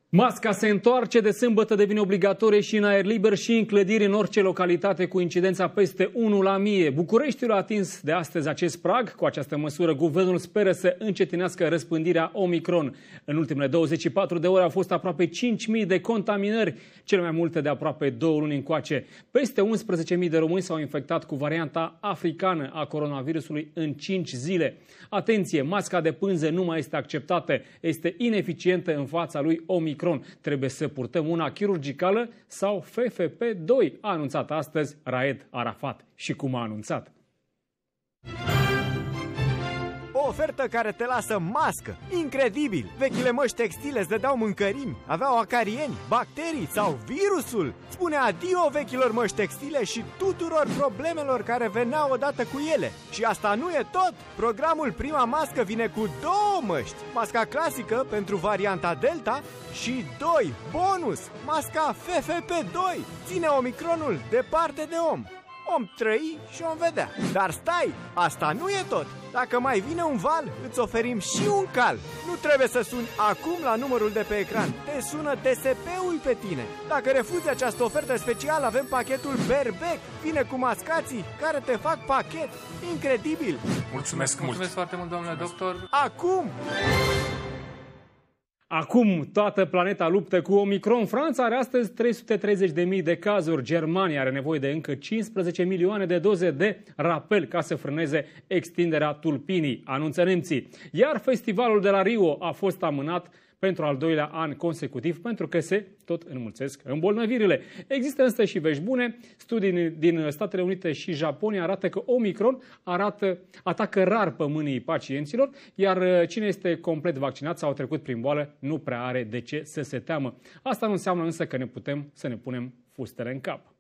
Masca se întoarce, de sâmbătă devine obligatorie și în aer liber și în clădiri în orice localitate cu incidența peste 1 la 1000. Bucureștiul a atins de astăzi acest prag. Cu această măsură, guvernul speră să încetinească răspândirea Omicron. În ultimele 24 de ore au fost aproape 5.000 de contaminări, cele mai multe de aproape 2 luni încoace. Peste 11.000 de români s-au infectat cu varianta africană a coronavirusului în 5 zile. Atenție, masca de pânză nu mai este acceptată, este ineficientă în fața lui Omicron. Trebuie să purtăm una chirurgicală sau FFP2, a anunțat astăzi Raed Arafat. Și cum a anunțat? O ofertă care te lasă mască. Incredibil! Vechile măști textile îți dădeau mâncărimi, aveau acarieni, bacterii sau virusul. Spune adio vechilor măști textile și tuturor problemelor care veneau odată cu ele. Și asta nu e tot! Programul Prima Mască vine cu 2 măști. Masca clasică pentru varianta Delta și 2 bonus. Masca FFP2 ține Omicronul departe de om. Om trăi și om vedea. Dar stai, asta nu e tot. Dacă mai vine un val, îți oferim și un cal. Nu trebuie să suni acum la numărul de pe ecran. Te sună DSP-ul pe tine. Dacă refuzi această ofertă specială, avem pachetul Berbec. Vine cu mascații care te fac pachet. Incredibil! Mulțumesc foarte mult, domnule doctor. Acum! Acum toată planeta luptă cu Omicron. Franța are astăzi 330.000 de cazuri. Germania are nevoie de încă 15 milioane de doze de rapel ca să frâneze extinderea tulpinii, anunță nemții. Iar festivalul de la Rio a fost amânat pentru al 2-lea an consecutiv, pentru că se tot înmulțesc îmbolnăvirile. Există însă și vești bune. Studii din Statele Unite și Japonia arată că Omicron atacă rar pămânii pacienților, iar cine este complet vaccinat sau a trecut prin boală nu prea are de ce să se teamă. Asta nu înseamnă însă că ne putem să ne punem fustele în cap.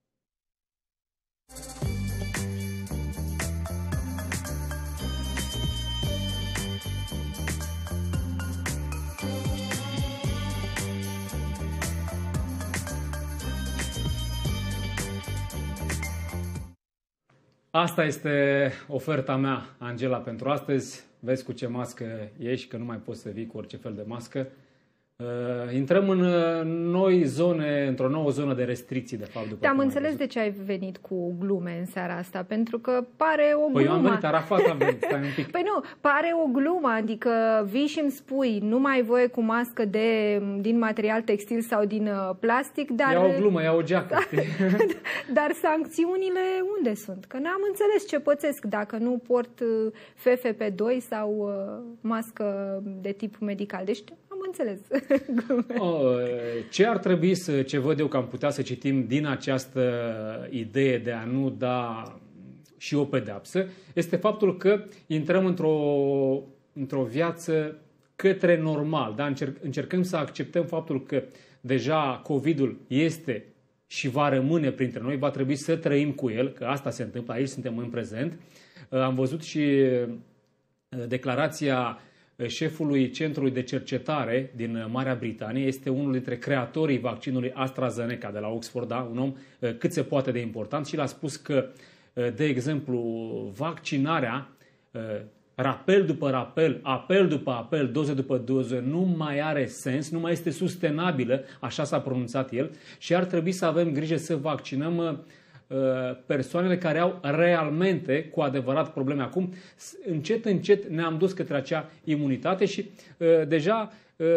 Asta este oferta mea, Angela, pentru astăzi. Vezi cu ce mască ești, că nu mai poți să vii cu orice fel de mască. Intrăm în noi zone, într-o nouă zonă de restricții, de fapt. Te-am înțeles de ce ai venit cu glume în seara asta, pentru că pare o glumă. Păi eu am venit, Arafat am venit, stai un pic. Păi nu, pare o glumă, adică vii și îmi spui, nu mai ai voie cu mască din material textil sau din plastic, dar... Ia o glumă, ia o geacă, Dar sancțiunile unde sunt? Că n-am înțeles ce pățesc dacă nu port FFP2 sau mască de tip medical. Deci am înțeles. Ce ar trebui ce văd eu că am putea să citim din această idee de a nu da și o pedeapsă, este faptul că intrăm într-o viață către normal. Da? Încercăm să acceptăm faptul că deja COVID-ul este și va rămâne printre noi, va trebui să trăim cu el, că asta se întâmplă, aici suntem în prezent. Am văzut și declarația șefului Centrului de Cercetare din Marea Britanie, este unul dintre creatorii vaccinului AstraZeneca de la Oxford, da? Un om cât se poate de important, și l-a spus că, de exemplu, vaccinarea, rapel după rapel, apel după apel, doză după doză, nu mai are sens, nu mai este sustenabilă, așa s-a pronunțat el, și ar trebui să avem grijă să vaccinăm persoanele care au realmente, cu adevărat, probleme. Acum, încet, încet ne-am dus către acea imunitate și deja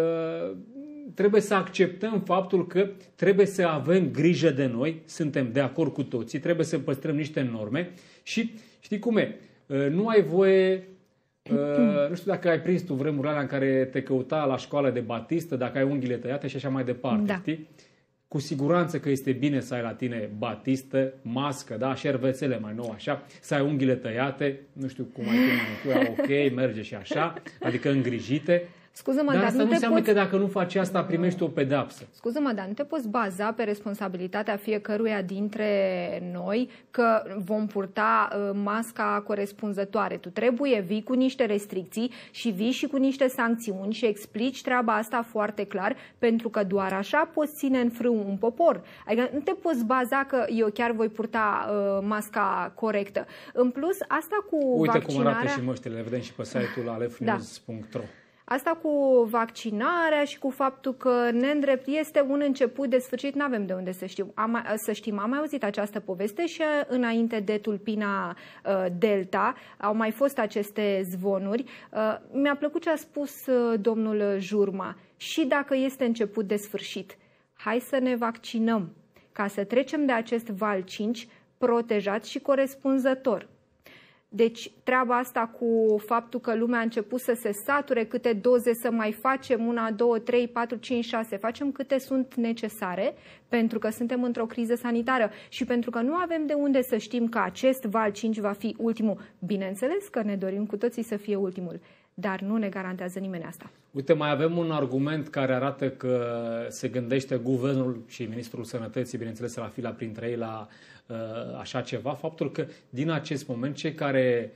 trebuie să acceptăm faptul că trebuie să avem grijă de noi, suntem de acord cu toții, trebuie să păstrăm niște norme și știi cum e, nu ai voie, nu știu dacă ai prins tu vremurile alea în care te căuta la școală de batistă, dacă ai unghiile tăiate și așa mai departe, da. Știi? Cu siguranță că este bine să ai la tine batistă, mască, da, șervețele mai nou așa, să ai unghiile tăiate, nu știu cum ai manicura, ok, merge și așa, adică îngrijite. Scuză-mă, dar asta nu înseamnă că dacă nu faci asta primești o pedeapsă. Scuză-mă, dar nu te poți baza pe responsabilitatea fiecăruia dintre noi că vom purta masca corespunzătoare. Tu vii cu niște restricții și vii și cu niște sancțiuni și explici treaba asta foarte clar, pentru că doar așa poți ține în frâu un popor. Adică nu te poți baza că eu chiar voi purta masca corectă. În plus, asta cu uite vaccinarea... cum arată și măștile, le vedem și pe site-ul alefnews.ro. Asta cu vaccinarea și cu faptul că ne îndrept este un început de sfârșit, nu avem de unde să știm. Am mai auzit această poveste și înainte de tulpina Delta au mai fost aceste zvonuri. Mi-a plăcut ce a spus domnul Jurma. Și dacă este început de sfârșit, hai să ne vaccinăm ca să trecem de acest val 5 protejați și corespunzător. Deci treaba asta cu faptul că lumea a început să se sature, câte doze să mai facem, 1, 2, 3, 4, 5, 6, facem câte sunt necesare, pentru că suntem într-o criză sanitară și pentru că nu avem de unde să știm că acest val 5 va fi ultimul. Bineînțeles că ne dorim cu toții să fie ultimul, dar nu ne garantează nimeni asta. Uite, mai avem un argument care arată că se gândește guvernul și Ministrul Sănătății, bineînțeles, la fila printre ei la așa ceva, faptul că din acest moment cei care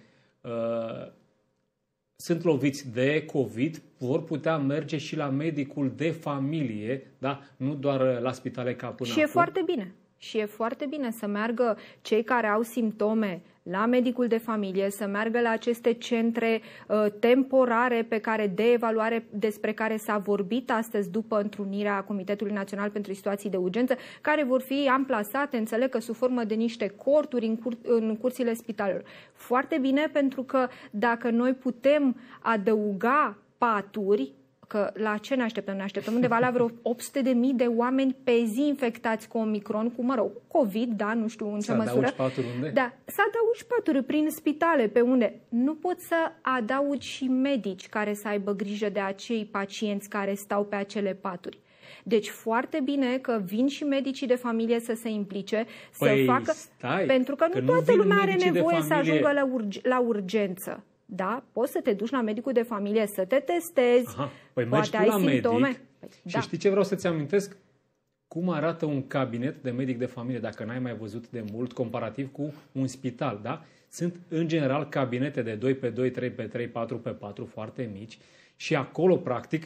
sunt loviți de COVID vor putea merge și la medicul de familie, da? Nu doar la spitale ca până acum. E foarte bine. Și e foarte bine să meargă cei care au simptome la medicul de familie, să meargă la aceste centre temporare de evaluare despre care s-a vorbit astăzi după întrunirea Comitetului Național pentru Situații de Urgență, care vor fi amplasate, înțeleg că sub formă de niște corturi în curțile spitalelor. Foarte bine, pentru că dacă noi putem adăuga paturi, că la ce ne așteptăm? Ne așteptăm undeva la vreo 800.000 de oameni pe zi infectați cu Omicron, cu, COVID, da, nu știu în ce măsură. Să adaugi paturi unde? Da, să adaugi paturi prin spitale, pe unde? Nu poți să adaugi și medici care să aibă grijă de acei pacienți care stau pe acele paturi. Deci foarte bine că vin și medicii de familie să se implice, să facă... Pentru că nu toată lumea are nevoie să ajungă la urgență. Da, poți să te duci la medicul de familie, să te testezi, păi poate ai simptome. Medic, și știi ce vreau să-ți amintesc? Cum arată un cabinet de medic de familie, dacă n-ai mai văzut de mult, comparativ cu un spital, da? Sunt, în general, cabinete de 2 pe 2, 3 pe 3, 4 pe 4, foarte mici și acolo, practic,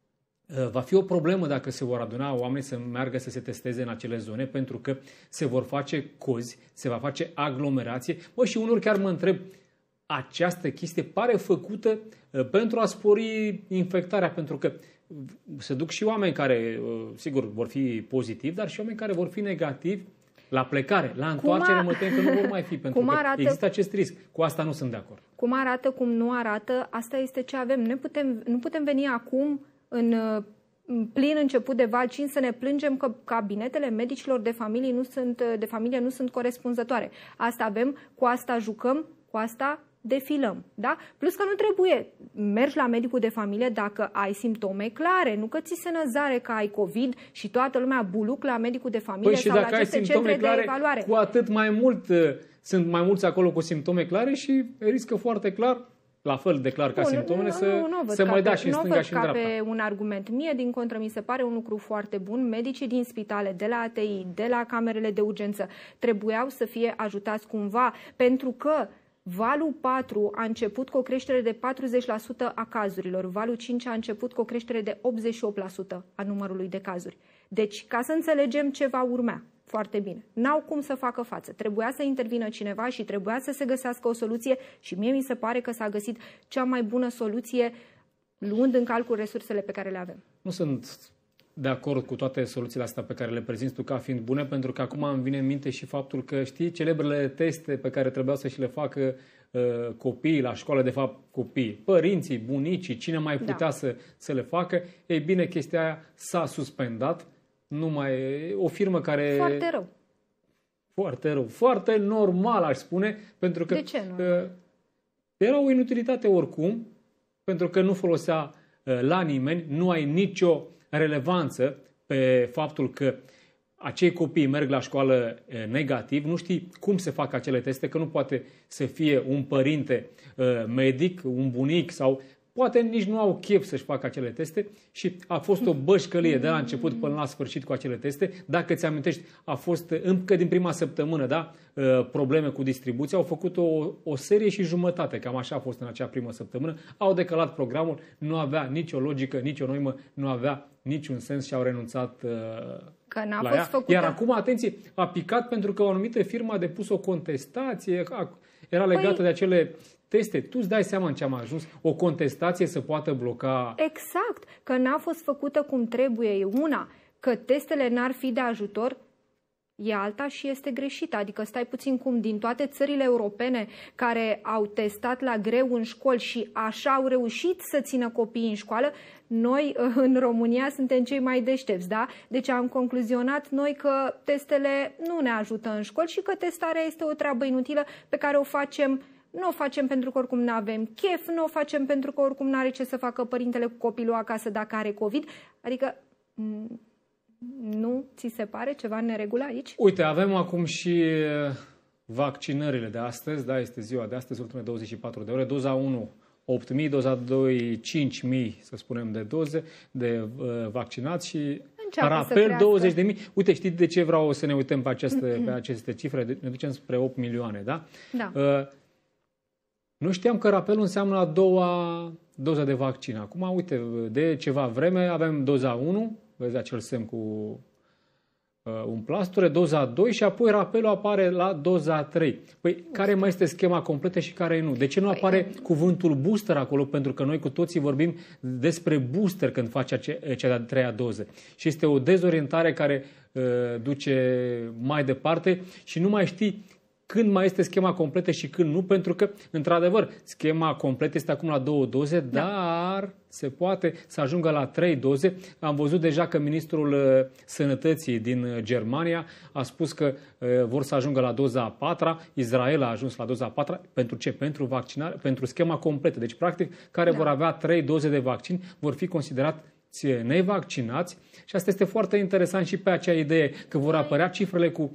va fi o problemă dacă se vor aduna oameni să meargă să se testeze în acele zone, pentru că se vor face cozi, se va face aglomerație. Și unor chiar mă întreb, această chestie pare făcută pentru a spori infectarea, pentru că se duc și oameni care, sigur, vor fi pozitivi, dar și oameni care vor fi negativi la plecare, la întoarcere, mă tem că nu vor mai fi, pentru că există acest risc. Cu asta nu sunt de acord. Cum arată, cum nu arată, asta este ce avem. Nu putem veni acum în plin început de val 5 să ne plângem că cabinetele medicilor de familie nu sunt corespunzătoare. Asta avem, cu asta jucăm, cu asta defilăm, da? Plus că nu trebuie, mergi la medicul de familie dacă ai simptome clare, nu că ți se năzare că ai COVID și toată lumea buluc la medicul de familie sau la aceste centre de evaluare. Cu atât mai mult sunt mai mulți acolo cu simptome clare și riscă foarte clar, la fel de clar ca simptomele, să mai dea și în stânga și în dreapta. Pe un argument. Mie, din contră, mi se pare un lucru foarte bun. Medicii din spitale, de la ATI, de la camerele de urgență, trebuiau să fie ajutați cumva, pentru că valul 4 a început cu o creștere de 40% a cazurilor. Valul 5 a început cu o creștere de 88% a numărului de cazuri. Deci, ca să înțelegem ce va urmea, foarte bine. N-au cum să facă față. Trebuia să intervină cineva și trebuia să se găsească o soluție și mie mi se pare că s-a găsit cea mai bună soluție luând în calcul resursele pe care le avem. Nu sunt de acord cu toate soluțiile astea pe care le prezinți tu ca fiind bune, pentru că acum îmi vine în minte și faptul că, știi, celebrele teste pe care trebuiau să și le facă copiii la școală, de fapt copiii, părinții, bunicii, cine mai putea să le facă, ei bine, chestia aia s-a suspendat. Nu mai o firmă care... Foarte rău. Foarte rău. Foarte normal, aș spune, pentru că de ce nu? Era o inutilitate oricum, pentru că nu folosea la nimeni, nu ai nicio relevanță pe faptul că acei copii merg la școală negativ, nu știi cum se fac acele teste, că nu poate să fie un părinte medic, un bunic sau poate nici nu au chef să-și facă acele teste și a fost o bășcălie de la început până la sfârșit cu acele teste. Dacă ți amintești, a fost încă din prima săptămână, da, probleme cu distribuția, au făcut o serie și jumătate, cam așa a fost în acea primă săptămână, au decălat programul, nu avea nicio logică, nicio noimă, nu avea niciun sens și au renunțat la ea. Iar acum, atenție, a picat pentru că o anumită firmă a depus o contestație. era legată de acele teste. Tu îți dai seama în ce am ajuns? O contestație să poată bloca... Exact, că n-a fost făcută cum trebuie, e una, că testele n-ar fi de ajutor, e alta și este greșită. Adică stai puțin cum din toate țările europene care au testat la greu în școli și așa au reușit să țină copiii în școală, noi în România suntem cei mai deștepți, da? Deci am concluzionat noi că testele nu ne ajută în școli și că testarea este o treabă inutilă pe care o facem. Nu o facem pentru că oricum nu avem chef, nu o facem pentru că oricum nu are ce să facă părintele cu copilul acasă dacă are COVID. Adică nu ți se pare ceva în neregulă aici? Uite, avem acum și vaccinările de astăzi, da, este ziua de astăzi, ultimele 24 de ore. Doza 1, 8.000, doza 2, 5.000, să spunem, de doze de vaccinați și rapel 20.000. Uite, știi de ce vreau să ne uităm pe aceste cifre? Ne ducem spre 8 milioane, da? Da. Nu știam că rapelul înseamnă a doua doză de vaccin. Acum, uite, de ceva vreme avem doza 1, vezi acel semn cu un plasture, doza 2 și apoi rapelul apare la doza 3. Păi, care mai este schema completă și care nu? De ce nu apare cuvântul booster acolo? Pentru că noi cu toții vorbim despre booster când face cea de-a treia doză. Și este o dezorientare care duce mai departe și nu mai știi când mai este schema completă și când nu, pentru că, într-adevăr, schema completă este acum la 2 doze, dar se poate să ajungă la 3 doze. Am văzut deja că ministrul Sănătății din Germania a spus că vor să ajungă la doza a 4-a, Israel a ajuns la doza a 4-a. Pentru ce? Pentru vaccinare, pentru schema completă. Deci, practic, care vor avea 3 doze de vaccin vor fi considerați nevaccinați și asta este foarte interesant și pe acea idee că vor apărea cifrele cu...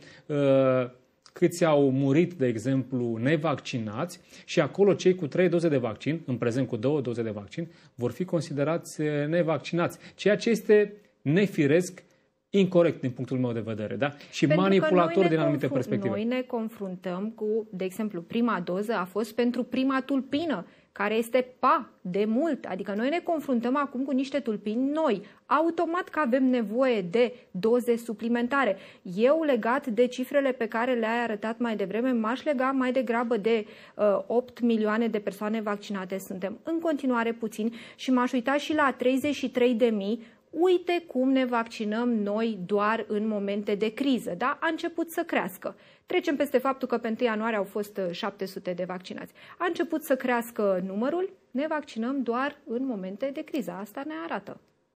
câți au murit, de exemplu, nevaccinați și acolo cei cu 3 doze de vaccin, în prezent cu 2 doze de vaccin, vor fi considerați nevaccinați. Ceea ce este nefiresc, incorect din punctul meu de vedere, da? Și pentru manipulator din anumite perspective. Noi ne confruntăm cu, de exemplu, prima doză a fost pentru prima tulpină, care este de mult. Adică noi ne confruntăm acum cu niște tulpini noi. Automat că avem nevoie de doze suplimentare. Eu, legat de cifrele pe care le-ai arătat mai devreme, m-aș lega mai degrabă de 8 milioane de persoane vaccinate. Suntem în continuare puțini și m-aș uita și la 33.000. Uite cum ne vaccinăm noi doar în momente de criză, da? A început să crească. Trecem peste faptul că pe 1 ianuarie au fost 700 de vaccinați. A început să crească numărul, ne vaccinăm doar în momente de criză. Asta ne arată.